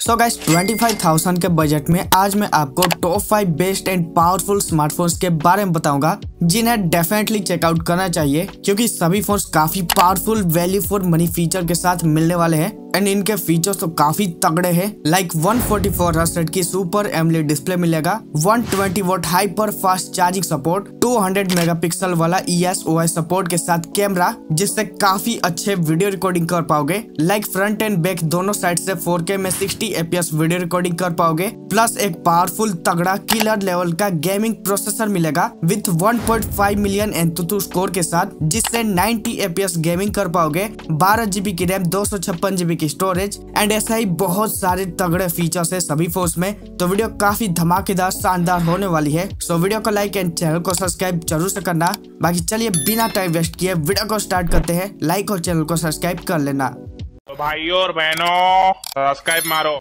So guys 25,000 के budget में आज मैं आपको top 5 best and powerful smartphones के बारे में बताऊंगा जिन्हें डेफिनेटली चेकआउट करना चाहिए क्योंकि सभी फोन्स काफी powerful value for money feature के साथ मिलने वाले हैं एंड इनके फीचर्स तो काफी तगड़े हैं। लाइक 144 हर्ट्ज की सुपर एमोलेड डिस्प्ले मिलेगा, 120 watt hyper fast charging support, 200 megapixel वाला ESOI सपोर्ट के साथ कैमरा जिससे काफी अच्छे वीडियो रिकॉर्डिंग कर पाओगे। लाइक फ्रंट एंड बैक दोनों साइड से 4K में 60 FPS वीडियो रिकॉर्डिंग कर पाओगे। प्लस एक पावरफुल तगड़ा किलर लेवल का गेमिंग प्रोसेसर मिलेगा विथ 1.5 मिलियन एंतुतु स्कोर के साथ जिससे 90 FPS गेमिंग कर पाओगे। 12 GB की रैम, 256 GB की स्टोरेज एंड ऐसा ही बहुत सारे तगड़े फीचर्स है सभी फोन्स में। तो वीडियो काफी धमाकेदार शानदार होने वाली है। सो वीडियो को लाइक एंड चैनल को सब्सक्राइब जरूर से करना। बाकी चलिए बिना टाइम वेस्ट किए वीडियो को स्टार्ट करते हैं। लाइक और चैनल को सब्सक्राइब कर लेना। तो भाइयों और बहनों सब्सक्राइब मारो।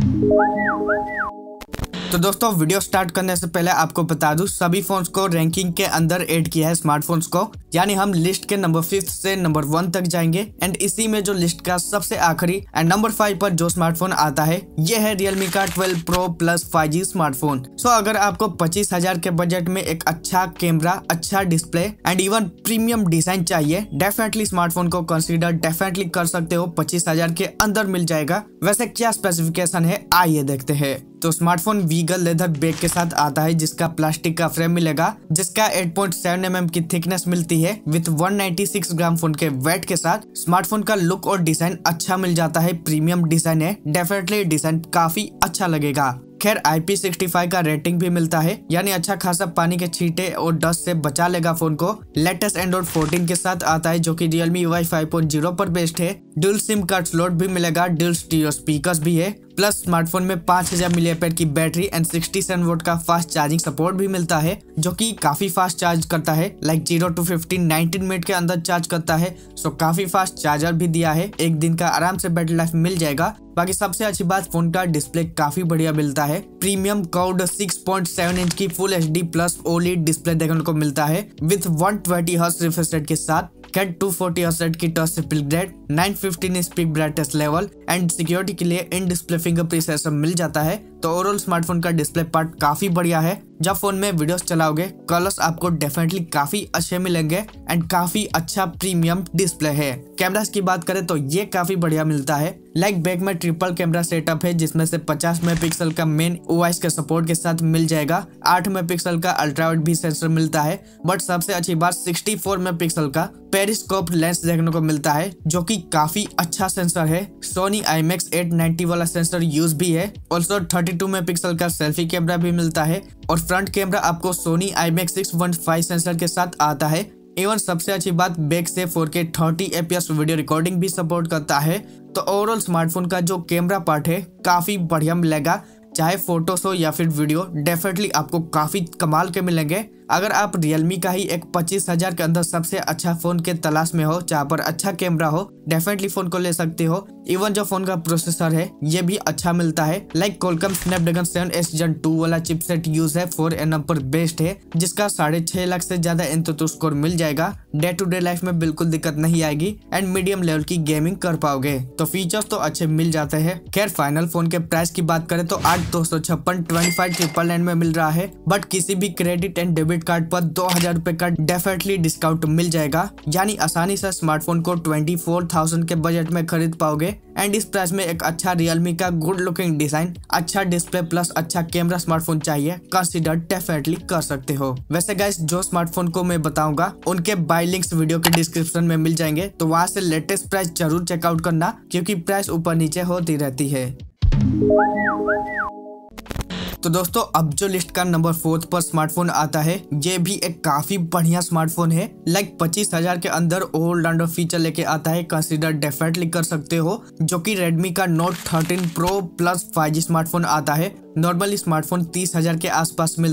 तो दोस्तों वीडियो स्टार्ट करने से पहले आपको बता दूं सभी फोन्स को रैंकिंग के अंदर ऐड किया है स्मार्टफोन्स को, यानी हम लिस्ट के नंबर 5 से नंबर 1 तक जाएंगे एंड इसी में जो लिस्ट का सबसे आखिरी एंड नंबर 5 पर जो स्मार्टफोन आता है ये है Realme का 12 Pro Plus 5G स्मार्टफोन। सो अगर आपको 25,000 के बजट में एक अच्छा कैमरा, अच्छा display and even premium design चाहिए, डेफिनेटली स्मार्टफोन को कंसीडर डेफिनेटली कर सकते हो। 25,000 के अंदर मिल जाएगा। वैसे क्या स्पेसिफिकेशन है आइए देखते हैं। तो स्मार्टफोन वीगल लेदर बैग के साथ आता है जिसका प्लास्टिक का फ्रेम मिलेगा, जिसका 8.7 mm की थिकनेस मिलती है विथ 196 ग्राम फोन के वेट के साथ। स्मार्टफोन का लुक और डिजाइन अच्छा मिल जाता है, प्रीमियम डिजाइन है, डेफिनेटली डिजाइन काफी अच्छा लगेगा। खैर IP65 का रेटिंग भी मिलता है, यानी अच्छा खासा पानी के छींटे और डस्ट से बचा लेगा फोन को। लेटेस्ट एंड्रॉइड 14 के साथ आता है जो कि Realme UI 5.0 पर बेस्ड है। ड्यूल सिम कार्ड स्लॉट भी मिलेगा, ड्यूल स्टीरियो स्पीकर्स भी है। प्लस स्मार्टफोन में 5000 mAh की बैटरी एंड 67 वोट का फास्ट चार्जिंग सपोर्ट भी मिलता है जो कि काफी फास्ट चार्ज करता है। लाइक 0 to 50 19 मिनट के अंदर चार्ज करता है। सो काफी फास्ट चार्जर भी दिया है, एक दिन का आराम से बैटरी लाइफ मिल जाएगा। बाकी सबसे अच्छी बात फोन का डिस्प्ले काफी बढ़िया मिलता है। प्रीमियम कर्व्ड 6.7 इंच की full HD plus OLED display देखने को मिलता है विथ 120 हर्ट्ज रिफ्रेश रेट के साथ। 240 हर्ट्ज की touch speed grade, 915 peak brightness level and security के लिए इन डिस्प्ले फिंगरप्रिंट सेंसर मिल जाता है। तो ओवरऑल स्मार्टफोन का डिस्प्ले पार्ट काफी बढ़िया है। जब फोन में वीडियोस चलाओगे कलर्स आपको डेफिनेटली काफी अच्छे मिलेंगे एंड काफी अच्छा प्रीमियम डिस्प्ले है। कैमरास की बात करें तो ये काफी बढ़िया मिलता है। लाइक बैक में ट्रिपल कैमरा सेटअप है जिसमें से 50 मेगापिक्सल का मेन OIS के सपोर्ट के साथ मिल जाएगा। 8 मेगापिक्सल का अल्ट्रा वाइड भी सेंसर मिलता है, बट सबसे अच्छी बात 64 मेगापिक्सल का पेरिस्कोप लेंस देखने को मिलता है जो कि काफी अच्छा सेंसर है। Sony IMX 890 वाला सेंसर यूज भी है। ऑल्सो 32 मेगापिक्सल का सेल्फी कैमरा भी मिलता है और फ्रंट कैमरा आपको Sony IMX 615 सेंसर के साथ आता है। एवं सबसे अच्छी बात बैक से 4K 30 FPS वीडियो रिकॉर्डिंग भी सपोर्ट करता है। तो ओवरऑल स्मार्टफोन का जो कैमरा पार्ट है काफी बढ़िया मिलेगा, चाहे फोटोस हो या फिर वीडियो, डेफिनेटली आपको काफी कमाल के मिलेंगे। अगर आप Realme का ही एक 25,000 के अंदर सबसे अच्छा फोन के तलाश में हो जहाँ पर अच्छा कैमरा हो, डेफिनेटली फोन को ले सकते हो। इवन जो फोन का प्रोसेसर है ये भी अच्छा मिलता है। Like Qualcomm Snapdragon 7S Gen 2 वाला चिपसेट यूज है, 4nm पर बेस्ड है जिसका 6.5 लाख से ज्यादा एंतुतु स्कोर मिल जाएगा। डे टू डे लाइफ में बिल्कुल दिक्कत नहीं आएगी एंड मीडियम लेवल की गेमिंग कर पाओगे। तो फीचर्स तो अच्छे मिल जाते हैं। खैर फाइनल फोन के प्राइस की बात करें तो 8,256 25,999 में मिल रहा है, बट किसी भी क्रेडिट एंड डेबिट कार्ड पर 2,000 रुपए का डेफिनेटली डिस्काउंट मिल जाएगा, यानी आसानी से स्मार्टफोन को 24,000 के बजट में खरीद पाओगे। एंड इस प्राइस में एक अच्छा Realme का गुड लुकिंग डिजाइन, अच्छा डिस्प्ले प्लस अच्छा कैमरा स्मार्टफोन चाहिए, कंसीडर डेफिनेटली कर सकते हो। वैसे गाइस जो स्मार्टफोन को मैं बताऊंगा उनके बाय लिंक्स वीडियो के डिस्क्रिप्शन में मिल जाएंगे, तो वहां से लेटेस्ट प्राइस जरूर चेकआउट करना क्योंकि प्राइस ऊपर नीचे होती रहती है। तो दोस्तों अब जो लिस्ट का नंबर 4 पर स्मार्टफोन आता है ये भी एक काफी बढ़िया स्मार्टफोन है। लाइक 25,000 के अंदर ऑलराउंडर फीचर लेके आता है, कंसीडर डेफिनेटली कर सकते हो, जो कि Redmi का Note 13 Pro Plus 5G smartphone आता है। नॉर्मली स्मार्टफोन 30,000 के आसपास मिलता है,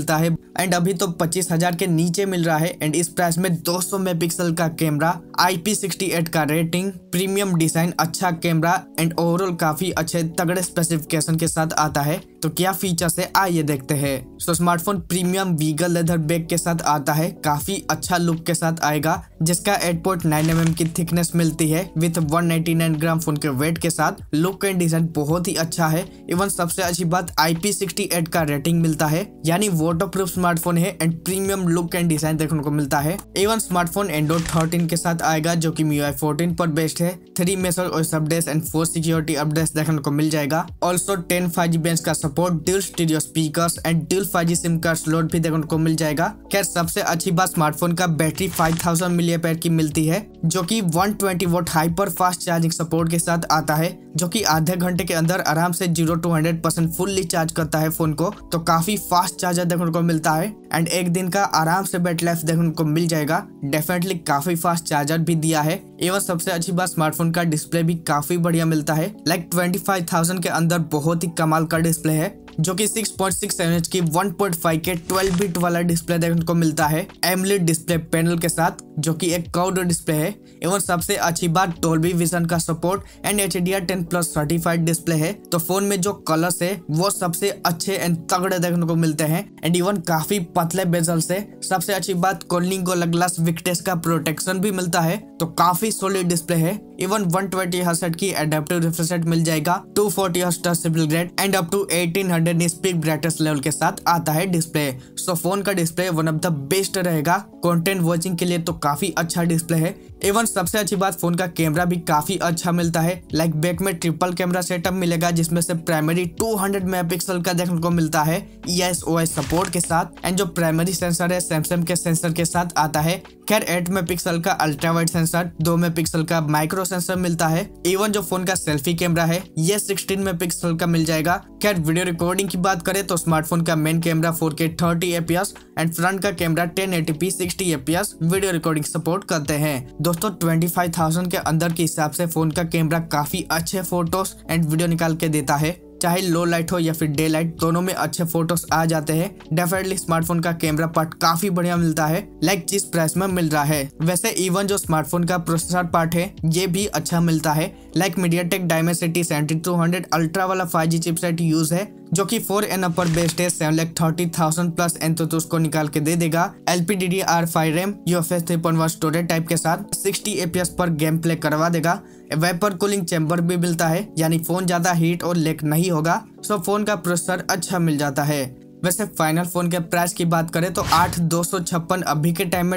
एंड अभी तो 25,000 के नीचे मिल रहा है। एंड इस प्राइस में 200 मेगापिक्सल का कैमरा, IP68 का रेटिंग, प्रीमियम डिजाइन, अच्छा कैमरा एंड ओवरऑल काफी अच्छे तगड़े स्पेसिफिकेशन के साथ आता है। तो क्या फीचर्स है आइए देखते हैं। तो smartphone premium vegan leather back के साथ आता है, काफी अच्छा लुक के साथ आएगा, जिसका 8.9 mm की थिकनेस मिलती है विथ 199 ग्राम फोन के वेट के साथ। लुक एंड डिजाइन बहुत ही अच्छा है। इवन सबसे अच्छी बात IP68 का रेटिंग मिलता है, यानी वाटरप्रूफ स्मार्टफोन है and premium look and design देखने को मिलता है। इवन स्मार्टफोन एंड्रॉइड 13 के साथ आएगा, जो कि MIUI 14 पर बेस्ड है। 3 major OS updates and 4 security updates देखने को मिल जाएगा। ऑल्सो 10 5G बैंड का support, dual stereo speakers and dual 5G sim card slot भी देखने को मिल जाएगा। खैर सबसे अच्छी बात स्मार्टफोन का बैटरी 5000 mAh की मिलती है, जो कि 120 watt hyper fast charging support के साथ आता है, जो कि आधे घंटे के अंदर आराम से 0 to 100% फुल्ली चार्ज करता है फोन को। तो काफी फास्ट चार्जर देखने को मिलता है एंड एक दिन का आराम से बैटरी लाइफ देखने को मिल जाएगा। डेफिनेटली काफी फास्ट चार्जर भी दिया है। एवं सबसे अच्छी बात स्मार्टफोन का डिस्प्ले भी काफी बढ़िया मिलता है। लाइक 25,000 के अंदर बहुत ही कमाल का डिस्प्ले है, जो कि 6.6 inch की 1.5 के 12 बिट वाला डिस्प्ले देखने को मिलता है एमोलेड डिस्प्ले पैनल के साथ, जो कि एक कर्व्ड डिस्प्ले है। एवं सबसे अच्छी बात डॉल्बी विजन का support and HDR10+ certified display है। तो फोन में जो कलर्स है वो सबसे अच्छे एंड तगड़े देखने को मिलते हैं एंड इवन काफी पतले बेजल से। सबसे अच्छी बात कॉर्निंग गोरिल्ला ग्लास विक्टेस का प्रोटेक्शन भी मिलता है, तो काफी सॉलिड डिस्प्ले है। इवन 120 Hz की एडेप्टिव रिफ्रेश रेट मिल जाएगा, 240 Hz touch stable grade and up to 1800 nits peak brightness level के साथ आता है डिस्प्ले। सो फोन का display one of the best रहेगा कंटेंट वॉचिंग के लिए, तो काफी अच्छा डिस्प्ले है। इवन सबसे अच्छी बात फोन का कैमरा भी काफी अच्छा मिलता है। लाइक बैक में ट्रिपल कैमरा सेटअप मिलेगा, जिसमें से प्राइमरी 200 मेगापिक्सल का देखने को मिलता है EIS-OS सपोर्ट के साथ एंड जो प्राइमरी सेंसर है सैमसंग के सेंसर के साथ आता है। खैर 8 मेगापिक्सल का अल्ट्रा वाइड सेंसर, 2 मेगापिक्सल का माइक्रो सेंसर मिलता है। इवन जो फोन का सेल्फी कैमरा है ये 16 मेगापिक्सल का मिल जाएगा। खैर वीडियो रिकॉर्डिंग की बात करें तो स्मार्टफोन का main camera 4K 30 fps and front का camera 1080p 60 fps video recording support करते हैं। दोस्तों 25,000 के अंदर के हिसाब से फोन का कैमरा काफी अच्छे फोटोज एंड वीडियो निकाल के देता है, चाहे लो लाइट हो या फिर डे लाइट, दोनों में अच्छे फोटोज आ जाते हैं। डेफिनेटली स्मार्टफोन का कैमरा पार्ट काफी बढ़िया मिलता है, लाइक जिस प्राइस में मिल रहा है। वैसे इवन जो स्मार्टफोन का प्रोसेसर पार्ट है ये भी अच्छा मिलता है। लाइक MediaTek Dimensity 7200 अल्ट्रा वाला 5G चिपसेट यूज है, जो कि 4N पर बेस्ड है। 7,30,000 प्लस एंथुसियास्ट उसको निकाल के दे देगा। LPDDR5 RAM, UFS 3.1 storage type के साथ 60 fps पर गेम प्ले करवा देगा। वेपर कूलिंग चैम्बर भी मिलता है, यानी फोन ज्यादा हीट और लेक नहीं होगा। सो फोन का प्रोसेसर अच्छा मिल जाता है। वैसे फाइनल फोन के प्राइस की बात करें तो 8,256 अभी के टाइम में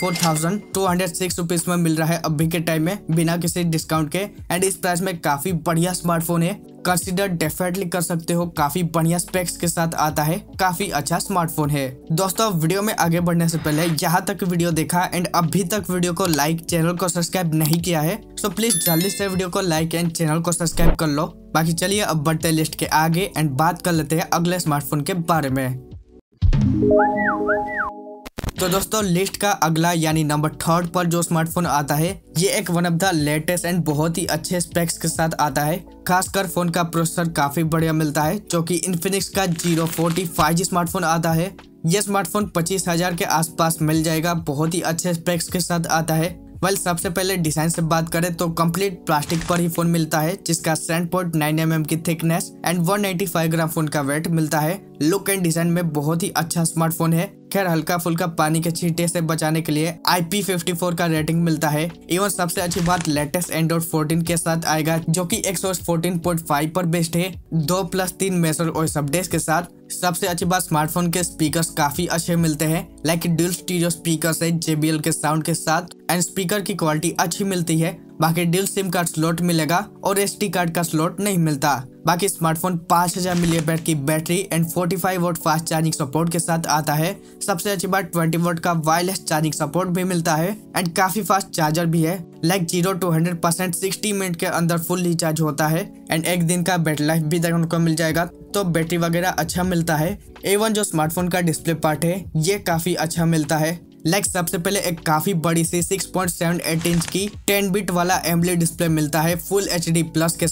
24,206 रुपीज में मिल रहा है अभी के टाइम में बिना किसी डिस्काउंट के। एंड इस प्राइस में काफी बढ़िया स्मार्टफोन है, कंसीडर डेफिनेटली कर सकते हो। काफी बढ़िया स्पेक्स के साथ आता है, काफी अच्छा स्मार्टफोन है। दोस्तों वीडियो में आगे बढ़ने से पहले यहाँ तक वीडियो देखा एंड अभी तक वीडियो को लाइक, चैनल को सब्सक्राइब नहीं किया है, सो प्लीज जल्दी से वीडियो को लाइक एंड चैनल को सब्सक्राइब कर लो। बाकी चलिए अब बढ़ते हैं लिस्ट के आगे एंड बात कर लेते हैं अगले स्मार्टफोन के बारे में। तो दोस्तों लिस्ट का अगला यानी नंबर 3 पर जो स्मार्टफोन आता है ये एक one of the latest and बहुत ही अच्छे स्पेक्स के साथ आता है। खासकर फोन का प्रोसेसर काफी बढ़िया मिलता है, जो कि इन्फिनिक्स का G0 40 5G स्मार्टफोन आता है। ये स्मार्टफोन 25,000 के आसपास मिल जाएगा, बहुत ही अच्छे स्पेक्स के साथ आता है। वेल सबसे पहले डिजाइन से बात करें तो कंप्लीट प्लास्टिक पर ही फोन मिलता है, जिसका 7.9 mm की थिकनेस एंड 185 ग्राम फोन का वेट मिलता है। लुक एंड डिजाइन में बहुत ही अच्छा स्मार्टफोन है। खैर हल्का फुल्का पानी के छींटे से बचाने के लिए IP54 का रेटिंग मिलता है। इवन सबसे अच्छी बात लेटेस्ट एंड्रॉइड 14 के साथ आएगा, जो कि XOS 14.5 पर बेस्ड है, 2+3 मेजर OS अपडेट्स के साथ। सबसे अच्छी बात स्मार्टफोन के स्पीकर्स काफी अच्छे मिलते हैं, लाइक ड्यूल स्टीरियो स्पीकर्स है JBL के साउंड के साथ एंड स्पीकर की क्वालिटी अच्छी मिलती है। बाकी ड्यूल सिम कार्ड स्लॉट मिलेगा और SD कार्ड का स्लॉट नहीं मिलता। बाकी स्मार्टफोन 5000 mAh की battery and 45 watt fast charging support के साथ आता है। सबसे अच्छी बात 20 वॉट का वायरलेस चार्जिंग सपोर्ट भी मिलता है एंड काफी फास्ट चार्जर भी है। लाइक 0 to 100% 60 मिनट के अंदर फुल रिचार्ज होता है एंड एक दिन का बैटरी लाइफ भी देखने को मिल जाएगा, तो बैटरी वगैरह अच्छा मिलता है। एवन जो स्मार्टफोन का डिस्प्ले पार्ट है ये काफी अच्छा मिलता है। लाइक सबसे पहले एक काफी बड़ी सी 6.78 इंच की 10 बिट वाला एमोलेड डिस्प्ले मिलता है फुल HD प्लस के साथ।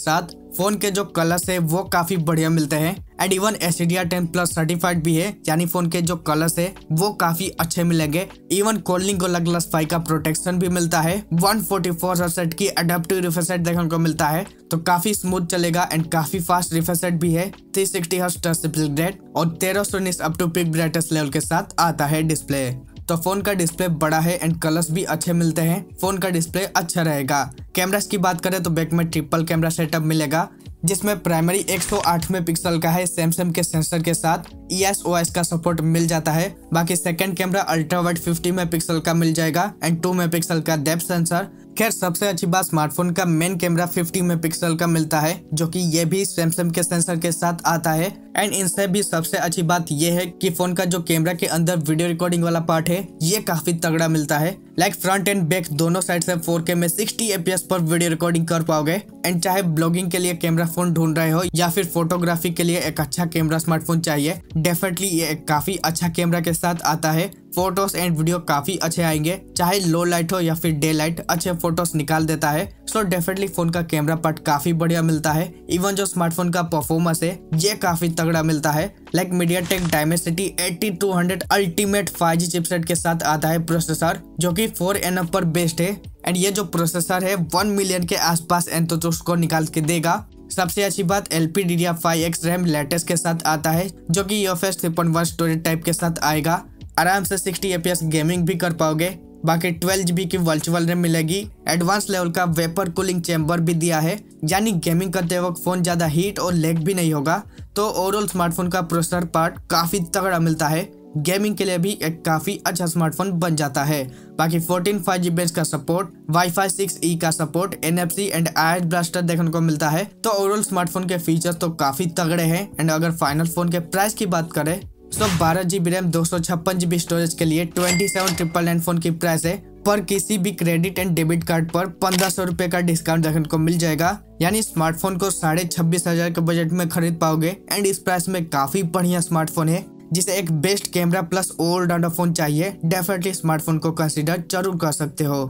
फोन के जो कलर्स है वो काफी बढ़िया मिलते हैं एंड इवन HDR10+ सर्टिफाइड भी है, यानी फोन के जो कलर्स है वो काफी अच्छे मिलेंगे। इवन कॉलिंग गोरिल्ला ग्लास 5 का प्रोटेक्शन भी मिलता है। 144 हर्ट्ज की अडेप्टिव रिफ्रेश रेट देखने को मिलता है, तो काफी स्मूथ चलेगा एंड काफी फास्ट रिफ्रेश रेट भी है। 360 हर्ट्ज टच रिफ्रेश रेट और 1319 up to peak brightness level के साथ आता है डिस्प्ले। तो फोन का डिस्प्ले बड़ा है एंड कलर्स भी अच्छे मिलते हैं। फोन का डिस्प्ले अच्छा रहेगा। कैमरास की बात करें तो बैक में ट्रिपल कैमरा सेटअप मिलेगा, जिसमें प्राइमरी 108 मेगापिक्सल का है सैमसंग के सेंसर के साथ EOS का सपोर्ट मिल जाता है। बाकी second camera ultra wide 50 megapixel का मिल जाएगा एंड 2 मेगापिक्सल का डेप्थ सेंसर। खैर सबसे अच्छी बात स्मार्टफोन का मेन कैमरा 50 मेगापिक्सल का मिलता है, जो कि ये भी सैमसंग के सेंसर के साथ आता है। एंड इनसे भी सबसे अच्छी बात ये है कि फोन का जो कैमरा के अंदर वीडियो रिकॉर्डिंग वाला पार्ट है ये काफी तगड़ा मिलता है। लाइक फ्रंट एंड बैक दोनों साइड से 4K में 60 FPS पर वीडियो रिकॉर्डिंग कर पाओगे। एंड चाहे ब्लॉगिंग के लिए कैमरा फोन ढूंढ रहे हो या फिर फोटोग्राफी के लिए एक अच्छा कैमरा स्मार्टफोन चाहिए, डेफिनेटली ये एक काफी अच्छा कैमरा के साथ आता है। फोटोज एंड वीडियो काफी अच्छे आएंगे, चाहे लो लाइट हो या फिर डे लाइट, अच्छे फोटोज निकाल देता है। सो डेफिनेटली फोन का कैमरा पार्ट काफी बढ़िया मिलता है। इवन जो स्मार्टफोन का परफॉर्मेंस है ये काफी तगड़ा मिलता है। Like MediaTek Dimensity 8200 ultimate 5G chipset के साथ आता है प्रोसेसर, जो कि 4nm पर बेस्ड है। एंड ये जो प्रोसेसर है 1 मिलियन के आसपास एंथोजो स्कोर निकाल के देगा। सबसे अच्छी बात LPDDR5X रैम लेटेस्ट के साथ आता है, जो कि UFS 3.1 स्टोरेज टाइप के साथ आएगा। आराम से 60 FPS गेमिंग भी कर पाओगे। बाकी 12 GB की वर्चुअल रैम मिलेगी। एडवांस लेवल का वेपर कूलिंग चैम्बर भी दिया है, यानी गेमिंग करते वक्त फोन ज्यादा हीट और लैग भी नहीं होगा। तो ओवरऑल स्मार्टफोन का प्रोसेसर पार्ट काफी तगड़ा मिलता है। गेमिंग के लिए भी एक काफी अच्छा स्मार्टफोन बन जाता है। बाकी 14 5G बेस का सपोर्ट, Wi-Fi 6E का support, NFC and IR blaster देखने को मिलता है। तो ओवरऑल स्मार्टफोन के फीचर्स तो काफी तगड़े हैं। एंड अगर फाइनल फोन के प्राइस की बात करें तो 12 GB रैम 256 GB स्टोरेज के लिए 27,999 फोन की प्राइस है। पर किसी भी क्रेडिट एंड डेबिट कार्ड पर 1500 रुपए का डिस्काउंट देखने को मिल जाएगा, यानी स्मार्टफोन को 26,500 के बजट में खरीद पाओगे। एंड इस प्राइस में काफी बढ़िया स्मार्टफोन है, जिसे एक best camera plus allrounder phone चाहिए, डेफिनेटली स्मार्टफोन को कंसीडर जरूर कर सकते हो।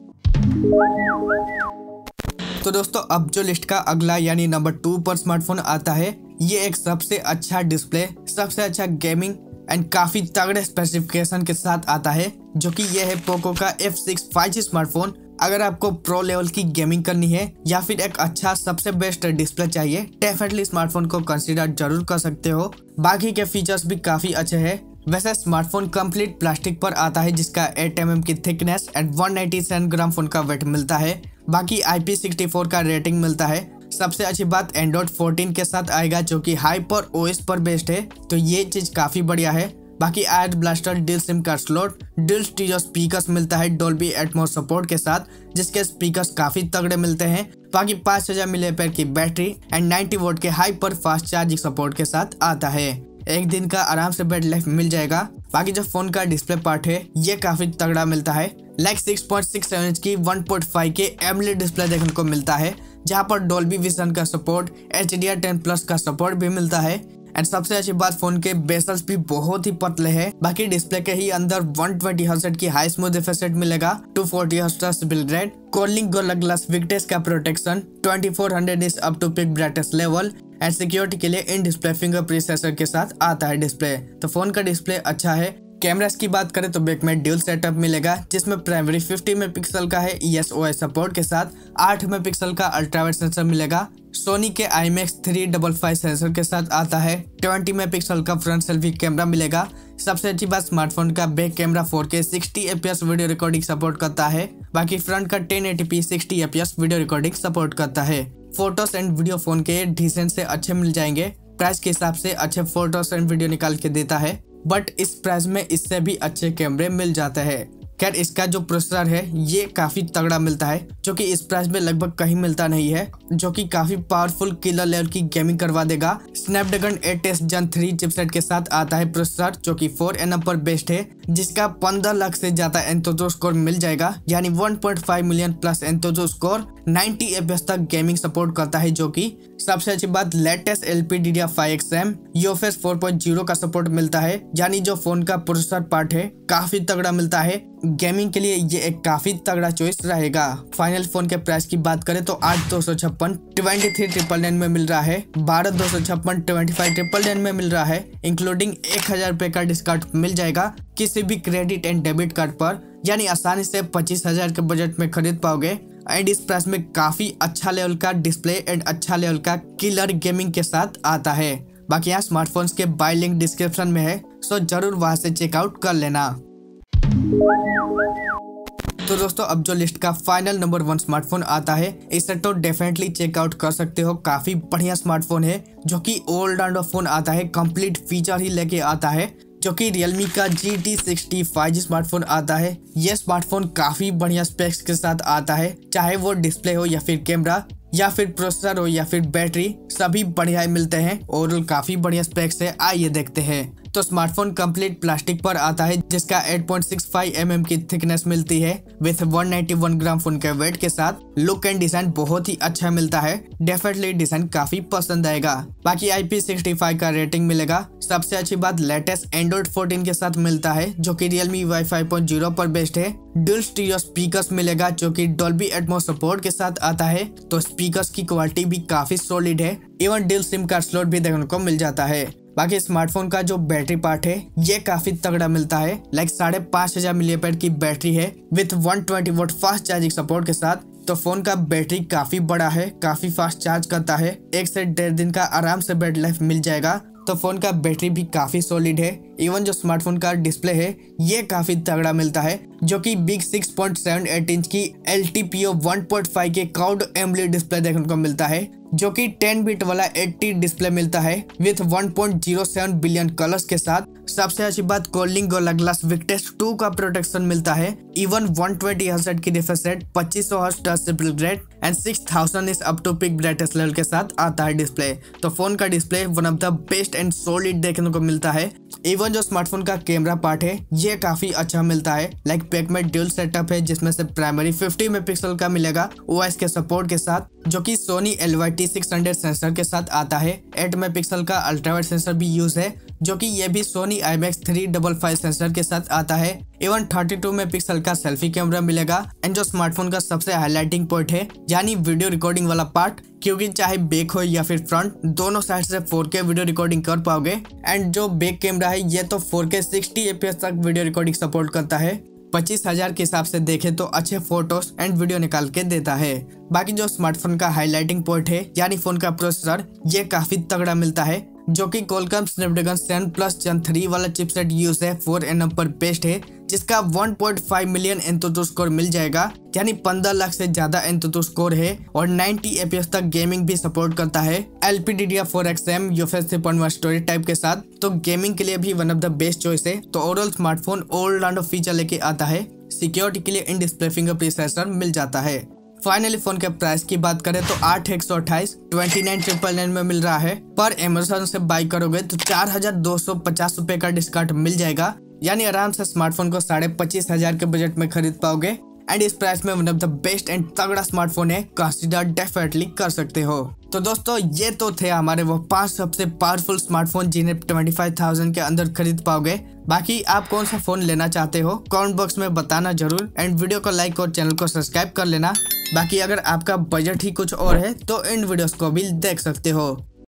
तो दोस्तों अब जो लिस्ट का अगला यानी नंबर 2 पर स्मार्टफोन आता है, ये एक सबसे अच्छा डिस्प्ले, सबसे अच्छा गेमिंग एंड काफी तगड़े स्पेसिफिकेशन के साथ आता है, जो कि ये है पोको का F6 5G स्मार्टफोन। अगर आपको प्रो लेवल की गेमिंग करनी है या फिर एक अच्छा सबसे बेस्ट डिस्प्ले चाहिए, डेफिनेटली स्मार्टफोन को कंसीडर जरूर कर सकते हो। बाकी के फीचर्स भी काफी अच्छे हैं। वैसे स्मार्टफोन कंप्लीट प्लास्टिक पर आता है, जिसका 8 mm की थिकनेस एंड 197 ग्राम फोन का वेट मिलता है। बाकी IP64 का रेटिंग मिलता है। सबसे अच्छी बात एंड्रॉइड 14 के साथ आएगा, जो कि हाइपर OS पर बेस्ड है, तो ये चीज काफी बढ़िया है। बाकी IR blaster, dual sim card slot, dual stereo speakers मिलता है डोल्बी एटमॉस सपोर्ट के साथ, जिसके स्पीकर्स काफी तगड़े मिलते हैं। बाकी 5000 mAh की बैटरी एंड 90 वोल्ट के हाइपर फास्ट चार्जिंग सपोर्ट के साथ आता है। एक दिन का आराम से बैटरी लाइफ मिल जाएगा। बाकी जो फोन का डिस्प्ले पार्ट है ये काफी तगड़ा मिलता है। लाइक 6.67 इंच की 1.5K AMOLED डिस्प्ले देखने को मिलता है, जहां पर डॉल्बी विजन का सपोर्ट, HDR10+ का सपोर्ट भी मिलता है। एंड सबसे अच्छी बात फोन के बेसल्स भी बहुत ही पतले हैं। बाकी डिस्प्ले के ही अंदर 120 हर्ट्ज की हाई स्मूथ रिफ्रेश रेट मिलेगा, 240 hertz build rate, Corning gorilla glass Victus का protection, 2400 is up to peak brightness level and security के लिए इन डिस्प्ले फिंगरप्रिंट सेंसर के साथ आता है डिस्प्ले। तो फोन का डिस्प्ले अच्छा है। कैमरास की बात करें तो बैक में ड्यूल सेटअप मिलेगा, जिसमें प्राइमरी 50 मेगापिक्सल का है EOS सपोर्ट के साथ, 8 मेगापिक्सल का अल्ट्रा वाइड सेंसर मिलेगा। सोनी के IMX 355 सेंसर के साथ आता है। 20 मेगापिक्सल का फ्रंट सेल्फी कैमरा मिलेगा। सबसे अच्छी बात स्मार्टफोन का back camera 4K 60 FPS video recording support करता है। बाकी फ्रंट का 1080p 60 FPS video recording support करता है। फोटोस एंड वीडियो फोन के डिसेंट से अच्छे मिल जाएंगे। प्राइस के हिसाब से अच्छे फोटोस एंड वीडियो निकाल के देता है, बट इस प्राइस में इससे भी अच्छे कैमरे मिल जाते हैं। खैर इसका जो प्रोसेसर है ये काफी तगड़ा मिलता है, जो कि इस प्राइस में लगभग कहीं मिलता नहीं है, जो कि काफी पावरफुल किलर लेवल की गेमिंग करवा देगा। स्नैपड्रैगन 8s Gen 3 चिपसेट के साथ आता है प्रोसेसर, जो कि 4nm पर बेस्ड है, जिसका 15 लाख से ज्यादा एंथोजो स्कोर मिल जाएगा, यानी 1.5 million plus AnTuTu score 90 FPS तक गेमिंग सपोर्ट करता है, जो कि सबसे अच्छी बात लेटेस्ट LPDDR5X UFS 4.0 का सपोर्ट मिलता है। यानी जो फोन का प्रोसेसर पार्ट है काफी तगड़ा मिलता है। गेमिंग के लिए ये एक काफी तगड़ा चॉइस रहेगा। फाइनल फोन के प्राइस की बात करें तो 8,256 23,999 में मिल रहा है, 12,256 25,999 में मिल रहा है, इंक्लूडिंग 1,000 रुपए का डिस्काउंट मिल जाएगा किसी भी क्रेडिट एंड डेबिट कार्ड पर। यानी आसानी से 25,000 के बजट में खरीद पाओगे। एंड इस प्राइस में काफी अच्छा लेवल का डिस्प्ले एंड अच्छा लेवल का किलर गेमिंग के साथ आता है। बाकी यहाँ स्मार्टफोन्स के बाय लिंक डिस्क्रिप्शन में है, सो जरूर वहां से चेकआउट कर लेना। तो दोस्तों अब जो लिस्ट का फाइनल नंबर 1 स्मार्टफोन आता है, इसे तो डेफिनेटली चेकआउट कर सकते हो। काफी बढ़िया स्मार्टफोन है जो कि ऑलराउंडर फोन आता है, कंप्लीट फीचर ही लेके आता है, जो कि Realme का GT60 5G स्मार्टफोन आता है। यह स्मार्टफोन काफी बढ़िया स्पेक्स के साथ आता है, चाहे वो डिस्प्ले हो या फिर कैमरा या फिर प्रोसेसर हो या फिर बैटरी, सभी बढ़िया मिलते हैं। ओवरऑल काफी बढ़िया स्पेक्स है, आइए देखते हैं। तो स्मार्टफोन कंप्लीट प्लास्टिक पर आता है, जिसका 8.65 mm की थिकनेस मिलती है विथ 191 ग्राम फोन के वेट के साथ। लुक एंड डिजाइन बहुत ही अच्छा मिलता है, डेफिनेटली डिजाइन काफी पसंद आएगा। बाकी IP65 का रेटिंग मिलेगा। सबसे अच्छी बात लेटेस्ट Android 14 के साथ मिलता है, जो कि Realme Y 5.0 पर बेस्ड है। डुअल स्टीरियो स्पीकर्स मिलेगा, जो कि Dolby Atmos सपोर्ट के साथ आता है, तो स्पीकर्स की क्वालिटी भी काफी सॉलिड है। Even dual sim card slot भी देखने को मिल जाता है। बाकी स्मार्टफोन का जो बैटरी पार्ट है ये काफी तगड़ा मिलता है, लाइक 5,500 mAh की बैटरी है with 120 volt fast charging support के साथ। तो फोन का बैटरी काफी बड़ा है, काफी फास्ट चार्ज करता है, 1 से 1.5 दिन का आराम से बैटरी लाइफ मिल जाएगा। तो फोन का बैटरी भी काफी सॉलिड है। इवन जो स्मार्टफोन का डिस्प्ले है ये काफी तगड़ा मिलता है, जो कि बिग 6.78 इंच की LTPO 1.5 के कर्व्ड एमोलेड डिस्प्ले देखने को मिलता है, जो कि 10 बिट वाला 80 डिस्प्ले मिलता है विथ 1.07 बिलियन कलर्स के साथ। सबसे अच्छी बात कोलिंग गोला ग्लास विक्टेस 2 का प्रोटेक्शन मिलता है। इवन 120 हर्ट्ज की refresh rate, 2500 hertz touch speed rate and 6000 is up to peak brightness level के साथ आता है डिस्प्ले। तो फोन का display one of the best and solid देखने को मिलता है। इवन जो स्मार्टफोन का कैमरा पार्ट है ये काफी अच्छा मिलता है, लाइक पैक में ड्यूल सेटअप है, जिसमें से प्राइमरी 50 मेगापिक्सल का मिलेगा OIS के सपोर्ट के साथ, जो कि Sony LYT600 सेंसर के साथ आता है। 8 मेगापिक्सल का अल्ट्रावाइड सेंसर भी यूज है, जो कि ये भी Sony IMX 355 सेंसर के साथ आता है। इवन 32 मेगापिक्सल का सेल्फी कैमरा मिलेगा। एंड जो स्मार्टफोन का सबसे हाईलाइटिंग पॉइंट है यानी वीडियो रिकॉर्डिंग वाला पार्ट, क्योंकि चाहे बैक हो या फिर फ्रंट, दोनों साइड से 4K वीडियो रिकॉर्डिंग कर पाओगे। एंड जो बैक कैमरा है ये तो 4K 60 FPS तक वीडियो रिकॉर्डिंग सपोर्ट करता है। 25,000 के हिसाब से देखे तो अच्छे फोटोज एंड वीडियो निकाल के देता है। बाकी जो स्मार्टफोन का हाईलाइटिंग पॉइंट है यानी फोन का प्रोसेसर ये काफी तगड़ा मिलता है, जो कि Qualcomm Snapdragon 7+ Gen 3 वाला चिपसेट यूज है 4nm पर बेस्ड है, जिसका 1.5 मिलियन एंतुतु स्कोर मिल जाएगा, यानी 15 लाख से ज्यादा एंतुतु स्कोर है। और 90 FPS तक गेमिंग भी सपोर्ट करता है LPDDR4X UFS 3.1 स्टोरेज टाइप के साथ। तो गेमिंग के लिए भी one of the best choice है। तो ओवरऑल स्मार्टफोन ऑलराउंडर फीचर लेके आता है। सिक्योरिटी के लिए इन डिस्प्ले फिंगरप्रिंट सेंसर मिल जाता है। फाइनली फोन के प्राइस की बात करें तो 8,128 29,999 में मिल रहा है। पर अमेज़न से बाई करोगे तो 4,250 रुपए का डिस्काउंट मिल जाएगा, यानी आराम से स्मार्टफोन को 25,500 के बजट में खरीद पाओगे। एंड इस प्राइस में one of the best and तगड़ा स्मार्टफोन है, कंसीडर डेफिनेटली कर सकते हो। तो दोस्तों ये तो थे हमारे वो 5 सबसे पावरफुल स्मार्टफोन जिन्हें 25,000 के अंदर खरीद पाओगे। बाकी आप कौन सा फोन लेना चाहते हो कमेंट बॉक्स में बताना जरूर। एंड वीडियो को लाइक और चैनल को सब्सक्राइब कर लेना। बाकी अगर आपका बजट ही कुछ और है तो इन वीडियोस को भी देख सकते हो।